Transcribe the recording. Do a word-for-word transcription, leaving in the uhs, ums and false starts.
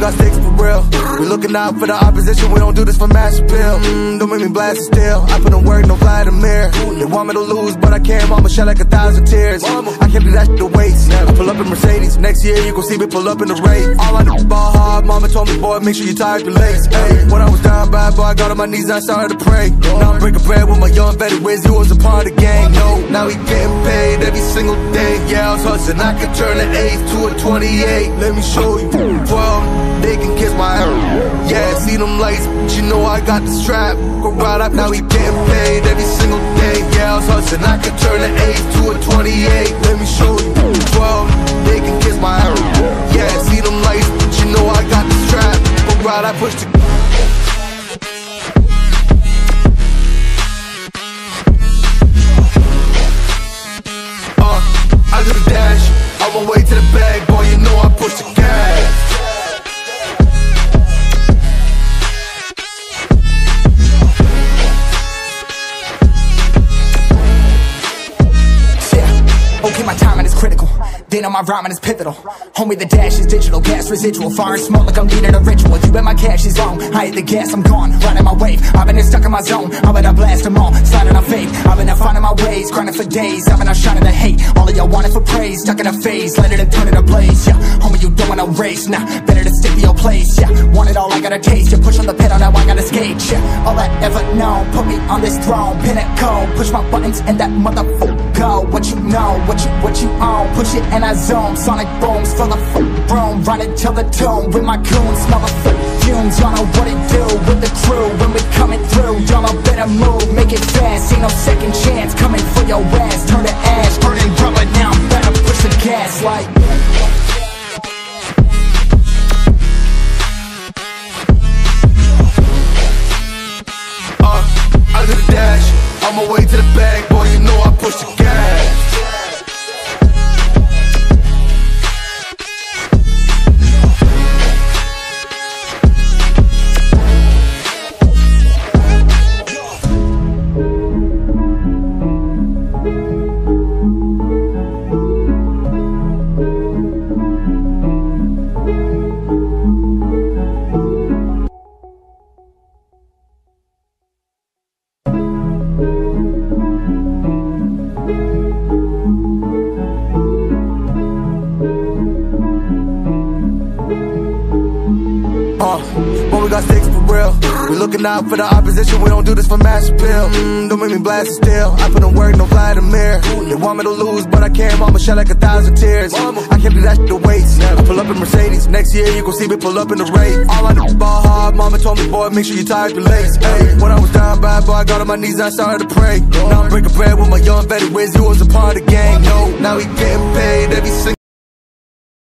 got sticks for real. We looking out for the opposition, we don't do this for mass appeal. mm, Don't make me blast it still, I put in work, no Vladimir. They want me to lose, but I can't, mama shed like a thousand tears. I can't do that shit to waste. I pull up in Mercedes, next year you gon' see me pull up in the race. All I do is ball hard, mama told me, boy, make sure you tie up your legs. Hey, when I was down bad, boy, I got on my knees, I started to pray. Now I'm breaking bread with my young vet, Wiz, you was a part of the gang. No, now he getting paid every single day. Yeah, I was hustling, I could turn an eight to a twenty-eight. Let me show you, twelve, they can kiss my ass. Yeah, see them lights, but you know I got the strap. Go right up, now he getting paid every single day. Yeah, I was hustling, I could turn an eight to a twenty-eight. Let me show you, twelve, they can kiss my ass. Yeah, see them lights, but you know I got the strap. Go right, I push the I do the dash, on my way to the bag, boy, you know I push the gas. Yeah, okay, my timing is critical. They know my rhyming is pivotal. Homie, the dash is digital, gas residual. Fire and smoke like I'm needing a ritual. You bet my cash is long, I hit the gas, I'm gone. Riding my wave, I've been stuck in my zone. I bet I blast them all, sliding on faith. I've been out finding my ways, grinding for days. I've been out shining the hate, all of y'all wanted for praise. Stuck in a phase, let it and turn it a blaze. Yeah, homie, you don't want no race, nah, better to stick to your place. Yeah, want it all, I gotta taste. You push on the pedal, now I gotta skate. Yeah, all I ever known, put me on this throne. Pinnacle, push my buttons and that motherfucker go. What you know, what you, what you own. Push it and I zone, sonic booms for the f*** room. Run it till the tomb with my goons, smell the f*** fumes. Y'all know what it do with the crew when we coming through. Y'all better move, make it fast. Ain't no second chance coming for your ass. Turn to ash, burning rubber now. Better push the gas like. Uh, I do the dash, on my way to the bag, boy, you know I push the gas. Uh, when we got sticks for real, we looking out for the opposition, we don't do this for mass appeal. mm, Don't make me blast it still, I put in work, no Vladimir. They want me to lose, but I can't, mama shed like a thousand tears. I can't do that shit to waste. I pull up in Mercedes, next year you gon' see me pull up in the race. All I do is ball hard, mama told me, boy, make sure you tie up your legs. Hey, when I was down bad, boy, I got on my knees, I started to pray. Now I'm breaking bread with my young vet, Wiz, you was a part of the gang. No, now he getting paid every single